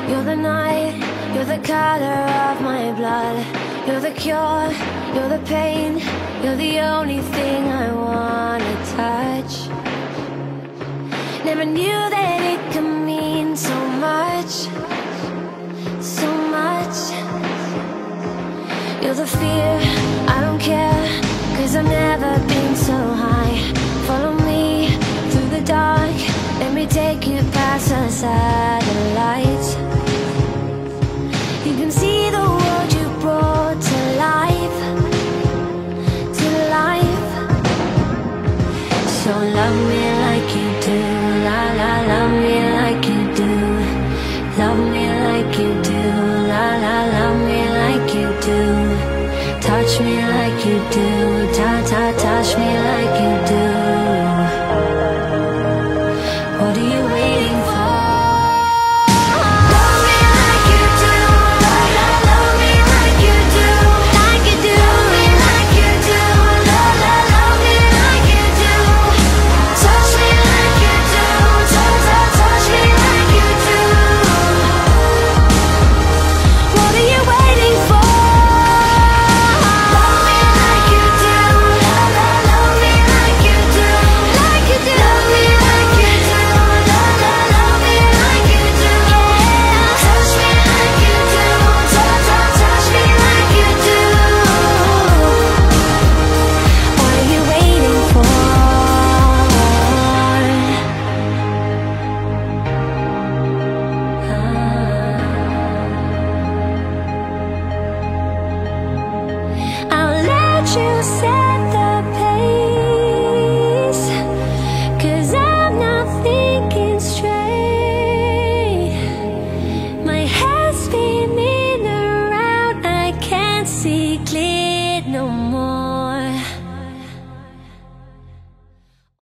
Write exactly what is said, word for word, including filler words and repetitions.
You're the night, you're the color of my blood. You're the cure, you're the pain. You're the only thing I wanna touch. Never knew that it could mean so much, so much. You're the fear, I don't care, 'cause I've never been so high. Follow me through the dark, let me take you past the satellites. You can see the world you brought to life, to life. So love me like you do, la la, love me like you do. Love me like you do, la la, love me like you do. Touch me like you do, ta ta, touch me like you do. What are you waiting